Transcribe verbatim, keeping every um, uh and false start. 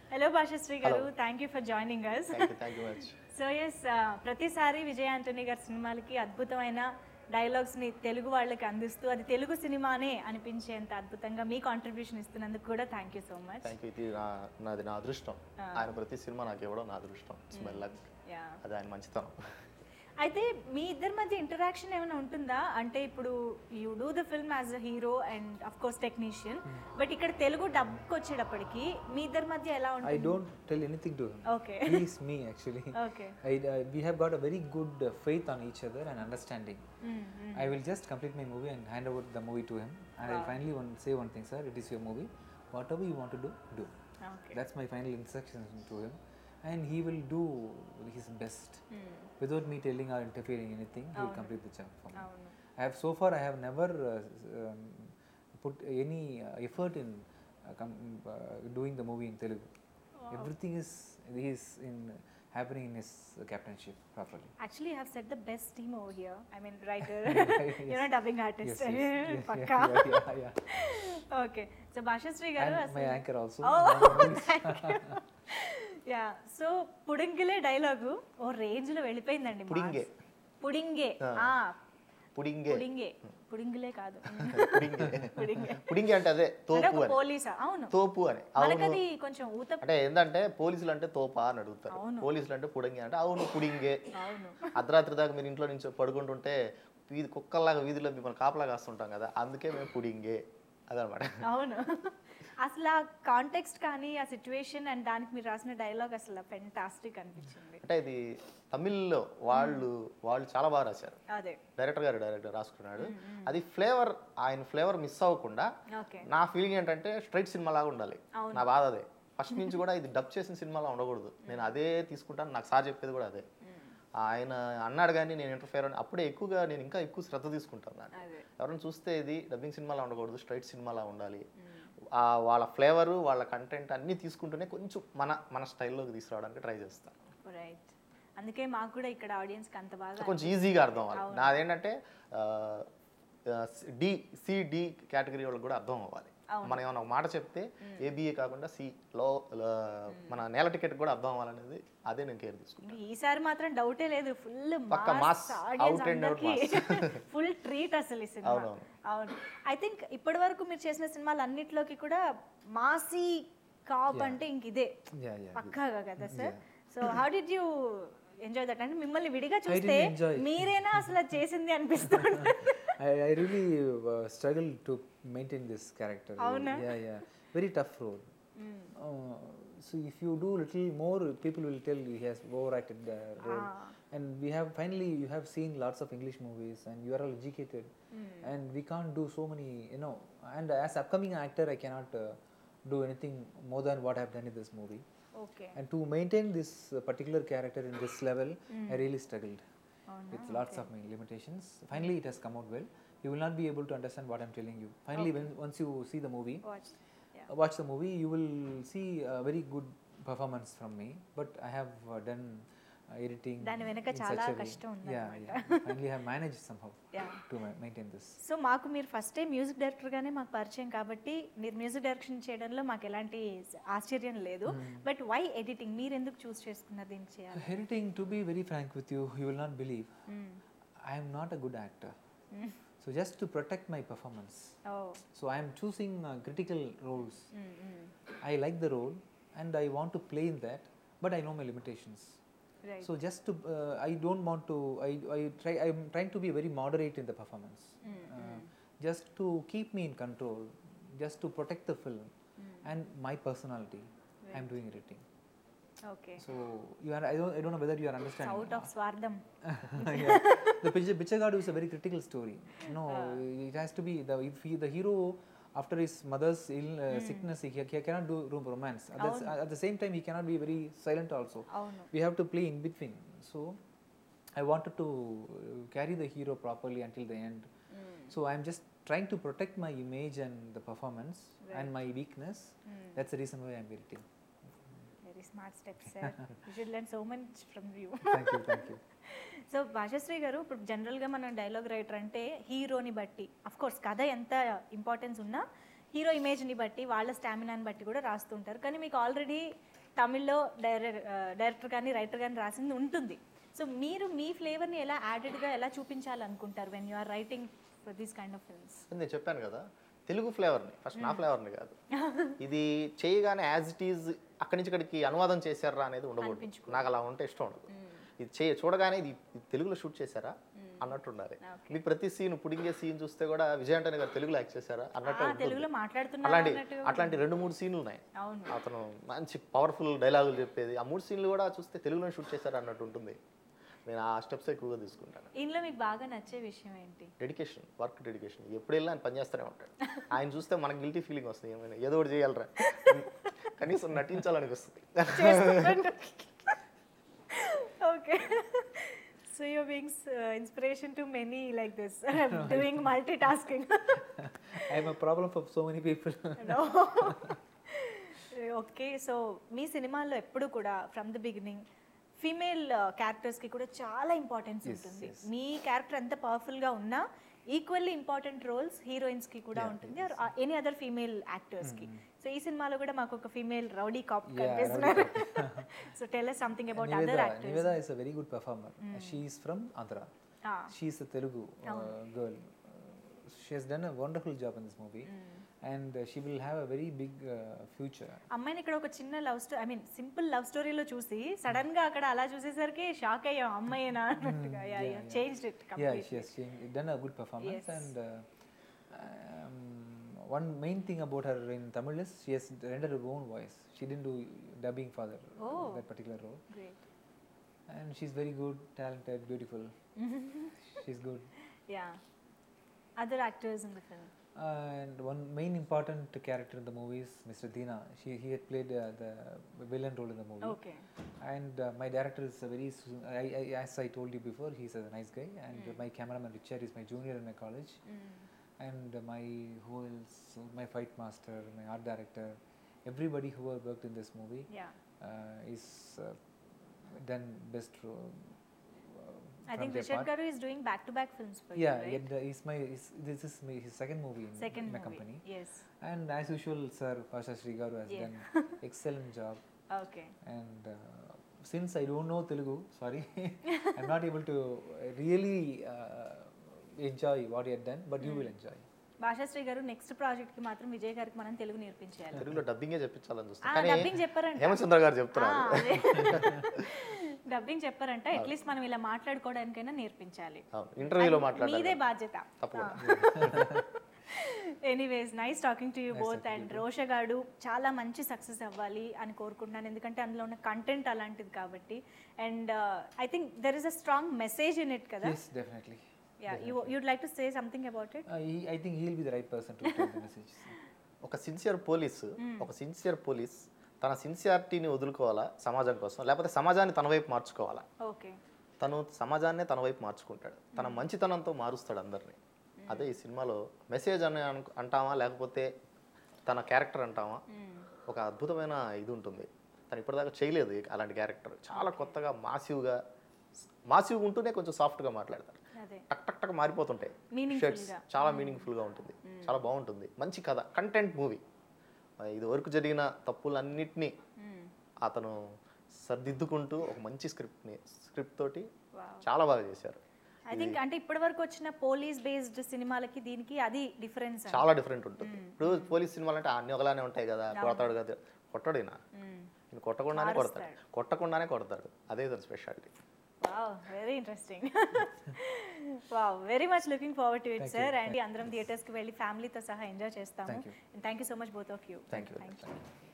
Hello Bhashyasri garu, thank you for joining us. Thank you, thank you much. So yes, ప్రతిసారి విజయ్ ఆంటోనీ గారి సినిమాలకి అద్భుతమైన డైలాగ్స్ని తెలుగు వాళ్ళకి అందిస్తూ అది తెలుగు సినిమానే అనిపించేంత అద్భుతంగా మీ కాంట్రిబ్యూషన్ ఇస్తున్నందుకు కూడా thank you so much. Thank you. ఇది నాది నా అదృష్టం. ఆయన ప్రతి సినిమా నాకు ఇవ్వడం నా అదృష్టం. It's my luck. అది ఆయన మంచితనం. అయితే మీ ఇద్దరి మధ్య ఇంటరాక్షన్ ఏమైనా ఉంటుందా? అంటే ఇప్పుడు you do the film as a hero and of course technician, but ఇక్కడ తెలుగు డబ్కి వచ్చేటప్పటికి మీ ఇద్దరి మధ్య ఎలా ఉంటుంది? I don't tell anything to him. Okay. He is me actually. Okay. I, uh, we have got a very good uh, faith on each other and understanding. Mm-hmm. I will just complete my movie and hand over the movie to him, and wow. I'll finally one, say one thing, sir. It is your movie. Whatever you want to do, do. Okay. That's my final instruction to him. And he will do his best mm. without me telling or interfering anything. He will complete the job for me. I have so far I have never uh, um, put any uh, effort in uh, com- uh, doing the movie in Telugu. Wow. Everything is is in uh, happening in his uh, captainship properly. Actually, you have set the best team over here. I mean, writer, yes. You're a dubbing artist. Yes, yes, yes, Pakka. yeah, yeah, yeah, yeah. Okay, so Bhashyasri garu, and my anchor also. Oh, thank you. Yeah, so పుడింగిలే dialogue ఓ range లో వెళ్ళిపోయిందండి. పుడింగే పుడింగే పుడింగే పుడింగే పుడింగిలే కాదు పుడింగే పుడింగే అంటే అదే తోపు అని. పోలీసా? అవును, తోపు అని. మనకది కొంచెం ఊత. అంటే ఏంటంటే పోలీసులు అంటే తోపా అని అడుగుతారు, పోలీసులు అంటే పుడింగే అంటే అవును పుడింగే. అర్ధరాత్రి దాకా మీరు ఇంట్లో నుంచి పడుకుంటుంటే వీధి కుక్కల్లాగా వీధిలో మిమ్మల్ని కాపలాగా వస్తుంటాం కదా, అందుకే మేము పుడింగే అదనమాట. అవును, అసలు ఆ కాంటెక్స్ట్ కానీ ఆ సిచ్యువేషన్ అండ్ దానికి మీరు రాసిన డైలాగ్ అసలు ఫెంటాస్టిక్ అనిపించింది. అంటే ఇది తమిళ్లో వాళ్ళు వాళ్ళు చాలా బాగా రాశారు. అదే డైరెక్టర్ గారు డైరెక్టర్ రాసుకున్నాడు. అది ఫ్లేవర్, ఆయన ఫ్లేవర్ మిస్ అవ్వకుండా నా ఫీలింగ్ ఏంటంటే స్ట్రైట్ సినిమా లాగా ఉండాలి. నా బాధ అదే ఫస్ట్ నుంచి కూడా, ఇది డబ్ చేసిన సినిమాలా ఉండకూడదు. నేను అదే తీసుకుంటాను, నాకు సార్ చెప్పేది కూడా అదే. ఆయన అన్నాడు కానీ నేను ఇంటర్ఫేర్ అని అప్పుడే ఎక్కువగా నేను ఇంకా ఎక్కువ శ్రద్ధ తీసుకుంటాను దాన్ని. ఎవరైనా చూస్తే ఇది డబ్బింగ్ సినిమాలా ఉండకూడదు, స్ట్రైట్ సినిమాలా ఉండాలి. వాళ్ళ ఫ్లేవరు వాళ్ళ కంటెంట్ అన్నీ తీసుకుంటూనే కొంచెం మన మన స్టైల్లోకి తీసుకురావడానికి ట్రై చేస్తాను. రైట్, అందుకే మాకు కూడా ఇక్కడ ఆడియన్స్కి అంత బాగా కొంచెం ఈజీగా అర్థం అవ్వాలి. నాదేంటంటే డి సి డి కేటగిరీ వాళ్ళకి కూడా అర్థం అవ్వాలి. మనం ఏమైనా ఒక మాట చెప్తే ఏబిఏ కాకుండా సి లో మన నేల టికెట్ కూడా అర్థం అవ్వాలనేది అదే నేను కేర్ తీసుకుంటాను. ఈసారి మాత్రం డౌటే లేదు, ఫుల్ పక్క mass out and out mass full treat అసలు ఈ సినిమా. అవును, ఐ థింక్ ఇప్పటి వరకు మీరు చేసిన సినిమాలు అన్నిట్లోకి కూడా మాసీ కాప్ అంటే ఇంక ఇదే పక్కాగా కదా sir. So how did you enjoy that? అంటే మిమ్మల్ని విడిగా చూస్తే మీరేనా అసలు చేసింది అనిపిస్తుంది. I, I really uh, struggled to maintain this character. Avuna? Yeah, yeah. Very tough role. Mm. Uh, so if you do little more, people will tell you he has overacted the role. Ah. And we have finally, you have seen lots of English movies and you are all educated. Mm. And we can't do so many, you know. And as upcoming actor, I cannot uh, do anything more than what I have done in this movie. Okay. And to maintain this uh, particular character in this level, mm. I really struggled. Oh, no. With lots okay. of my limitations. Finally, it has come out well. You will not be able to understand what I'm telling you. Finally, okay. when once you see the movie, watch, yeah. uh, watch the movie, you will see a very good performance from me. But I have uh, done uh, editing. దాని వెనక చాలా కష్టం ఉంది. Yeah, yeah. Finally, I have managed somehow yeah. to ma- maintain this. So మాకు మీరు first time music డైరెక్టర్గానే మాకు పరిచయం కాబట్టి మీరు మ్యూజిక్ డైరెక్షన్ చేయడంలో మాకు ఎలాంటి ఆశ్చర్యం లేదు. But why editing? మీరు ఎందుకు చూస్ చేసుకున్నారు దీన్ని చేయాలి? Editing, to be very frank with you, you will not believe. Mm. I am not a good actor. Mm. So just to protect my performance. Oh. So I am choosing uh, critical roles. Mm-hmm. I like the role and I want to play in that, but I know my limitations. Right. So just to, uh, I don't want to, I, I try, I'm trying to be very moderate in the performance. Mm-hmm. Uh, just to keep me in control, just to protect the film mm. and my personality. Right. I'm doing editing. Okay. So you are, I don't, I don't know whether you are understanding. Out of Swardham. Yeah. The Roshagadu is a very critical story. No, uh. it has to be the if he, the hero after his mother's ill uh, mm. sickness, he, he cannot do romance. At the, at the same time, he cannot be very silent also. Oh, no. We have to play in between. So I wanted to carry the hero properly until the end. Mm. So I'm just trying to protect my image and the performance right. and my weakness. Mm. That's the reason why I'm editing. Very smart steps, sir. You should learn so much from you. Thank you, thank you. So Bhashyasri garu, ఇప్పుడు జనరల్గా మనం dialogue writer అంటే హీరోని బట్టి, of course కథ ఎంత importance ఉన్నా hero ఇమేజ్ని బట్టి వాళ్ళ స్టామినాని బట్టి కూడా రాస్తుంటారు. కానీ మీకు ఆల్రెడీ తమిళ్లో డైరెక్ట్ డైరెక్టర్ కానీ రైటర్ కానీ రాసింది ఉంటుంది. సో మీరు మీ ఫ్లేవర్ని ఎలా యాడెడ్గా ఎలా చూపించాలనుకుంటారు when you are writing for these kind of films? నేను చెప్పాను కదా తెలుగు ఫ్లేవర్ని, ఫస్ట్ నా ఫ్లేవర్ని కాదు, ఇది చేయగానే యాజ్ ఇట్ ఈజ్ అక్కడి నుంచి ఇక్కడికి అనువాదం చేశారా అనేది ఉండకూడదు. నాకు అలా ఉంటే ఇష్టం ఉండదు. ఇది చే చూడగానే ఇది తెలుగులో షూట్ చేశారా అన్నట్టు ఉండాలి. మీకు ప్రతి సీన్ పుడింగే సీన్ చూస్తే కూడా విజయ్ ఆంటనీ గారు తెలుగులో యాక్ట్ చేశారా అన్నట్టు అలాంటి అట్లాంటి రెండు మూడు సీన్లు ఉన్నాయి. అతను మంచి పవర్ఫుల్ డైలాగులు చెప్పేది, ఆ మూడు సీన్లు కూడా చూస్తే తెలుగులో షూట్ చేశారా అన్నట్టు ఉంటుంది. నేను ఆ స్టెప్స్ ఎక్కువగా తీసుకుంటాను. ఇందులో మీకు బాగా నచ్చే విషయం ఏంటి? Dedication, work dedication. ఎప్పుడు వెళ్ళినా ఆయన పనిచేస్తూనే ఉంటాడు. ఆయన చూస్తే మనకు గిల్టీ ఫీలింగ్ వస్తుంది, ఏమైనా ఏదో ఒకటి చేయాలరా, కనీసం నటించాలనిపిస్తుంది. Okay, so you're being uh, inspiration to many like this, doing multitasking. I'm a problem for so many people. No. Okay, so మీ సినిమాల్లో ఎప్పుడు కూడా ఫ్రమ్ ద బిగినింగ్ ఫీమేల్ క్యారెక్టర్స్కి కూడా చాలా ఇంపార్టెన్స్ ఉంటుంది. మీ క్యారెక్టర్ ఎంత పవర్ఫుల్గా ఉన్నా ఈక్వల్లీ ఇంపార్టెంట్ రోల్స్ హీరోయిన్స్కి కూడా ఉంటుంది, ఆర్ ఎనీ అదర్ ఫీమేల్ యాక్టర్స్కి. సో ఈ సినిమాలో కూడా మాకు ఒక ఫీమేల్ రౌడీ కాప్ కనిపిస్తున్నారు. So tell us something about other actors. Niveda is a very good performer. Mm. She is from Andhra. Ah. She is a Telugu uh, oh. girl. Uh, she has done a wonderful job in this movie. Mm. And uh, she will have a very big uh, future. అమ్మాయిని ఇక్కడ ఒక చిన్న love story, I mean simple love స్టోరీలో చూసి sudden గా అక్కడ అలా చూసేసరికి షాక్ అయ్యాం, అమ్మాయినా అన్నట్టుగా. Yeah yeah changed it completely. Yeah, she has changed, done a good performance. Yes. And uh, um, one main thing about her in Tamil is she has rendered her own voice. She didn't do dubbing for that, oh. that particular role. Great. And she's very good, talented, beautiful. She's good. Yeah. Other actors in the film? Uh, and one main important character in the movie is Mister Dina. She he had played uh, the villain role in the movie. Okay. And uh, my director is a very, I, I, as I told you before, he's a nice guy. And mm. my cameraman Vijay is my junior in my college. Mm. And uh, my who else? My fight master, my art director, everybody who have worked in this movie, yeah, uh, is uh, done best role. I think Roshagadu is doing back-to-back films for yeah, you, right? Yeah, he's my, he's, this is my, his second movie in second my movie. company. Yes. And as usual, sir, Roshagadu has yeah. done excellent job. Okay. And uh, since I don't know Telugu, sorry, I'm not able to really uh, enjoy what he had done, but mm. you will enjoy. Bhashasri garu next project కి మాత్రం విజయ్ గారికి మనం తెలుగు నేర్పించాలి. తెలుగులో డబ్బింగే చెప్పించాలని చూస్తాం. కానీ dubbing చెప్పారంట, హేమచంద్ర గారు చెప్తారు. డబ్బింగ్ చెప్పారంట, అట్లీస్ట్ మనం ఇలా మాట్లాడుకోవడానికైనా నేర్పించాలి. ఇంటర్వ్యూలో మాట్లాడాలి, మీదే బాధ్యత. Anyways, nice talking to you both. And Roshagadu చాలా మంచి సక్సెస్ అవ్వాలి అని కోరుకుంటున్నాను, ఎందుకంటే అందులో ఉన్న కంటెంట్ అలాంటిది కాబట్టి. And I think there is a strong message in it కదా. Yes, definitely. Yeah, you you'd like to say something about it? Uh, he, I think he'll be the right person to tell the message. ఒక sincere police, ఒక sincere police తన సిన్సియారిటీని వదులుకోవాలా సమాజం కోసం, లేకపోతే సమాజాన్ని తన వైపు మార్చుకోవాలా. ఓకే, తను సమాజాన్నే తన వైపు మార్చుకుంటాడు, తన మంచితనంతో మారుస్తాడు అందరినీ. అదే ఈ సినిమాలో మెసేజ్ అని అంటామా లేకపోతే తన క్యారెక్టర్ అంటామా, ఒక అద్భుతమైన ఇది ఉంటుంది. తను ఇప్పటిదాకా చేయలేదు అలాంటి క్యారెక్టర్. చాలా కొత్తగా మాసివ్గా, మాసివ్గా ఉంటూనే కొంచెం సాఫ్ట్గా మాట్లాడతారు. టక్ టక్ టక్ మారిపోతుంటాయి షర్ట్స్, చాలా మీనింగ్ఫుల్గా ఉంటుంది, చాలా బాగుంటుంది. మంచి కథ, కంటెంట్ మూవీ. ఇది వరకు జరిగిన తప్పులన్నిటినీ అతను సర్దిద్దుకుంటూ ఒక మంచి స్క్రిప్ట్ని స్క్రిప్ట్ తోటి చాలా బాగా చేశారు. ఐ థింక్ అంటే ఇప్పటి వరకు వచ్చిన పోలీస్ బేస్డ్ సినిమాలకి దీనికి అది డిఫరెన్స్, చాలా డిఫరెంట్ ఉంటుంది. ఇప్పుడు పోలీస్ సినిమాలు అంటే అన్ని ఒకలానే ఉంటాయి కదా, కొడతాడు కదా, కొట్టడైనా నేను కొట్టకుండానే కొడతాడు, కొట్టకుండానే కొడతాడు, అదే దాని speciality. Wow, very interesting. Wow, very much looking forward to it, thank sir. You. And అందరం థియేటర్స్ కి వెళ్ళి ఫ్యామిలీతో సహా ఎంజాయ్ చేస్తాము. And thank you so much both of you. Thank you. Thank you.